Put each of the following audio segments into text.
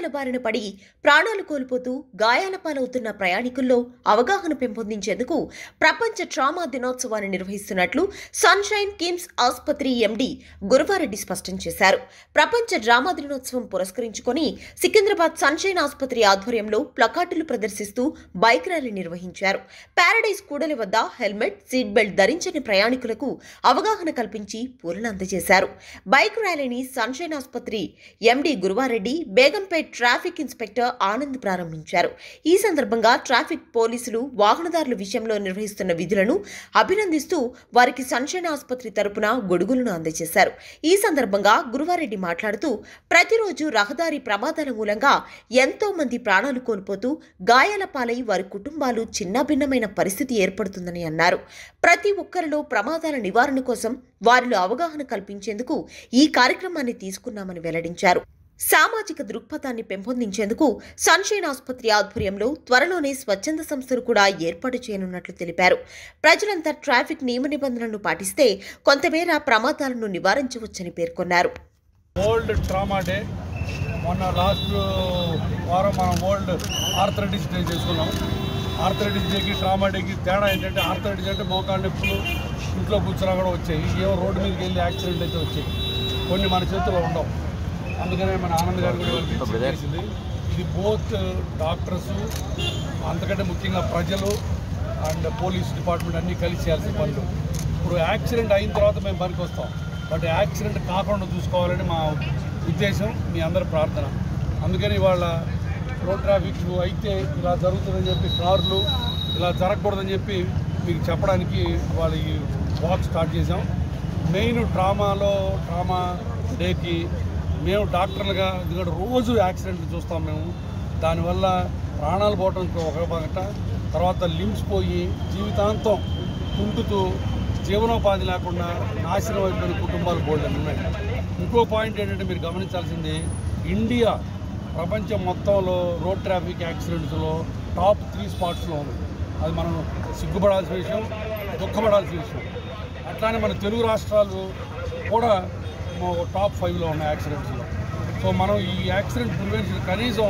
ప్రమాదాల బారిన పడి ప్రాణాలు కోల్పోతూ గాయాల పాలవుతున్న ప్రయాణికుల్లో అవగాహన పెంపొందించేందుకు ప్రపంచ ట్రామా దినోత్సవాన్ని నిర్వహిస్తున్నట్లు సన్షైన్ కిమ్స్ ఆసుపత్రి ఎండీ గురువారెడ్డి స్పష్టం చేశారు. ప్రపంచ డ్రామా దినోత్సవం పురస్కరించుకొని సికింద్రాబాద్ సన్షైన్ ఆసుపత్రి ఆధ్వర్యంలో ప్లకార్డులు ప్రదర్శిస్తూ బైక్ ర్యాలీ నిర్వహించారు. పారడైజ్ కూడలి వద్ద హెల్మెట్, సీట్ బెల్ట్ ధరించని ప్రయాణికులకు అవగాహన కల్పించి పూలను అందజేశారు. బైక్ ర్యాలీని సన్షైన్ ఆసుపత్రి MD Guruvareddy, Begumpet traffic inspector Anand ప్రారంభించారు. ఈ సందర్భంగా ట్రాఫిక్ పోలీసులు వాహనదారుల విషయంలో నిర్వహిస్తున్న విధులను అభినందిస్తూ వారికి సన్షైన్ ఆసుపత్రి తరపున గొడుగులను అందజేశారు. ఈ సందర్భంగా గురువారెడ్డి మాట్లాడుతూ, ప్రతిరోజు రహదారి ప్రమాదాల మూలంగా ఎంతో మంది ప్రాణాలు కోల్పోతూ గాయాల పాలై వారి కుటుంబాలు చిన్నాభిన్నమైన పరిస్థితి ఏర్పడుతుందని అన్నారు. ప్రతి ఒక్కరిలో ప్రమాదాల నివారణ కోసం వారిలో అవగాహన కల్పించేందుకు ఈ కార్యక్రమాన్ని తీసుకున్నామని వెల్లడించారు. సామాజిక దృక్పథాన్ని పెంపొందించేందుకు సన్షైన్ ఆసుపత్రి ఆధ్వర్యంలో త్వరలోనే స్వచ్ఛంద సంస్థలు కూడా ఏర్పాటు చేయనున్నట్లు తెలిపారు. ప్రజలంతా ట్రాఫిక్ నియమ నిబంధనలను పాటిస్తే కొంతమేర ప్రమాదాలను నివారించవచ్చని పేర్కొన్నారు. వరల్డ్ ట్రామా డే మొన్న లాస్ట్ వారం మనం వరల్డ్ ఆర్థరైటిస్ డే చేసుకున్నాం. ఆర్థరైటిస్ డేకి ట్రామా డేకి తేడా ఏంటంటే, ఆర్థరైటిస్ అంటే మోకాళ్ళ నొప్పులు ఇంట్లో కూర్చున్నా కూడా వచ్చాయి, ఏవో రోడ్డు మీదకి వెళ్ళి యాక్సిడెంట్ అయితే వచ్చాయి, కొన్ని మన చేతిలో ఉండవు. అందుకనే మన ఆనంద్ గారు కూడా చేసింది. ఇది బోత్ డాక్టర్స్, అంతకంటే ముఖ్యంగా ప్రజలు అండ్ పోలీస్ డిపార్ట్మెంట్ అన్నీ కలిసి చేయాల్సిన పనులు. ఇప్పుడు యాక్సిడెంట్ అయిన తర్వాత మేము పనికి వస్తాం, బట్ యాక్సిడెంట్ కాకుండా చూసుకోవాలని మా ఉద్దేశం, మీ అందరి ప్రార్థన. అందుకని ఇవాళ రోడ్ ట్రాఫిక్ అయితే ఇలా జరుగుతుందని చెప్పి, కార్లు ఇలా జరగకూడదని చెప్పి మీకు చెప్పడానికి వాళ్ళ ఈ వాక్ స్టార్ట్ చేసాం. మెయిన్ ట్రామా డేకి మేము డాక్టర్లుగా, ఎందుకంటే రోజు యాక్సిడెంట్లు చూస్తాం మేము. దానివల్ల ప్రాణాలు పోవడానికి ఒక పగట, తర్వాత లిమ్స్ పోయి జీవితాంతం కుంటుతూ జీవనోపాధి లేకుండా నాశనం అయిపోయిన కుటుంబాలు బోల్డ్ ఉన్నాయి. ఇంకో పాయింట్ ఏంటంటే, మీరు గమనించాల్సింది, ఇండియా ప్రపంచం మొత్తంలో రోడ్ ట్రాఫిక్ యాక్సిడెంట్స్లో టాప్ 3 స్పాట్స్లో ఉంది. అది మనం సిగ్గుపడాల్సిన విషయం, దుఃఖపడాల్సిన విషయం. అట్లానే మన తెలుగు రాష్ట్రాలు కూడా టాప్ 5లో ఉన్నాయి యాక్సిడెంట్స్లో. సో మనం ఈ యాక్సిడెంట్ ప్రివెన్షన్ కనీసం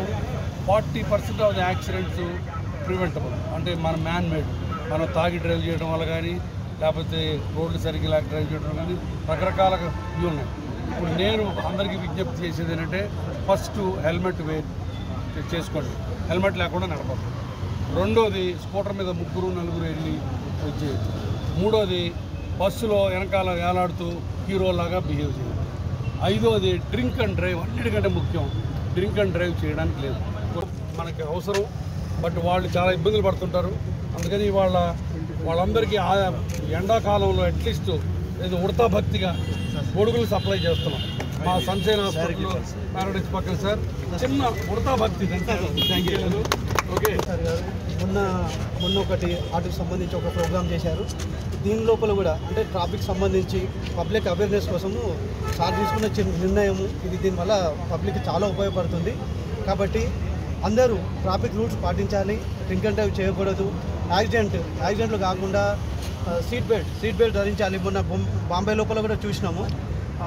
40% ఆఫ్ ద యాక్సిడెంట్స్ ప్రివెంటబుల్. అంటే మన మ్యాన్ మేడ్, మనం తాగి డ్రైవ్ చేయడం వల్ల కానీ, లేకపోతే రోడ్లు సరిగ్గా లేక డ్రైవ్ చేయడం కానీ రకరకాల ఇవి ఉన్నాయి. ఇప్పుడు నేను అందరికీ విజ్ఞప్తి చేసేది ఏంటంటే, ఫస్ట్ హెల్మెట్ చేసుకోండి, హెల్మెట్ లేకుండా నడపదు. రెండోది, స్కూటర్ మీద 3-4 వెళ్ళి వచ్చేయచ్చు. మూడోది, బస్సులో వెనకాల వేలాడుతూ హీరోలాగా బిహేవ్ చేయదు. ఐదోది, డ్రింక్ అండ్ డ్రైవ్. అన్నిటికంటే ముఖ్యం, డ్రింక్ అండ్ డ్రైవ్ చేయడానికి లేదు, మనకి అవసరం, బట్ వాళ్ళు చాలా ఇబ్బందులు పడుతుంటారు. అందుకని వాళ్ళందరికీ ఎండాకాలంలో అట్లీస్ట్ ఏదో ఉడతా భక్తిగా గొడుగులు సప్లై చేస్తున్నాం. మా సన్షైన్ హాస్పిటల్ పారడైజ్ పక్కన సార్, చిన్న ఉడతా భక్తి. Thank you. ఓకే సార్ గారు, మొన్న ఒకటి వాటికి సంబంధించి ఒక ప్రోగ్రామ్ చేశారు. దీని లోపల కూడా అంటే ట్రాఫిక్ సంబంధించి పబ్లిక్ అవేర్నెస్ కోసము సార్ తీసుకున్న నిర్ణయము ఇది. దీనివల్ల పబ్లిక్ చాలా ఉపయోగపడుతుంది. కాబట్టి అందరూ ట్రాఫిక్ రూల్స్ పాటించాలి, డ్రింక్ అండ్ డ్రైవ్ చేయకూడదు, యాక్సిడెంట్లు కాకుండా సీట్ బెల్ట్ ధరించాలి. మొన్న బాంబే లోపల కూడా చూసినాము,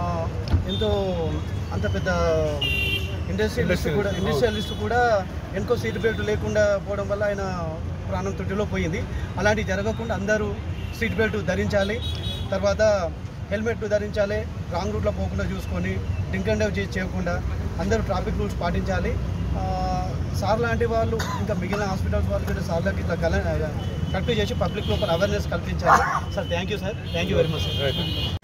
అంత పెద్ద ఇండస్ట్రియలిస్ట్ కూడా ఎంకో సీట్ బెల్ట్ లేకుండా పోవడం వల్ల ఆయన ప్రాణం తుట్టిలో పోయింది. అలాంటివి జరగకుండా అందరూ సీట్ బెల్ట్ ధరించాలి, తర్వాత హెల్మెట్ ధరించాలి, రాంగ్ రూట్లో పోకుండా చూసుకొని డ్రింక్ అండ్ డ్రైవ్ చేయకుండా అందరూ ట్రాఫిక్ రూల్స్ పాటించాలి. సార్ లాంటి వాళ్ళు ఇంకా మిగిలిన హాస్పిటల్స్ వాళ్ళు కూడా సార్లకి ఇట్లా కరెక్ట్ చేసి పబ్లిక్ లోపల అవేర్నెస్ కల్పించాలి. Sir thank you sir, thank you very much sir.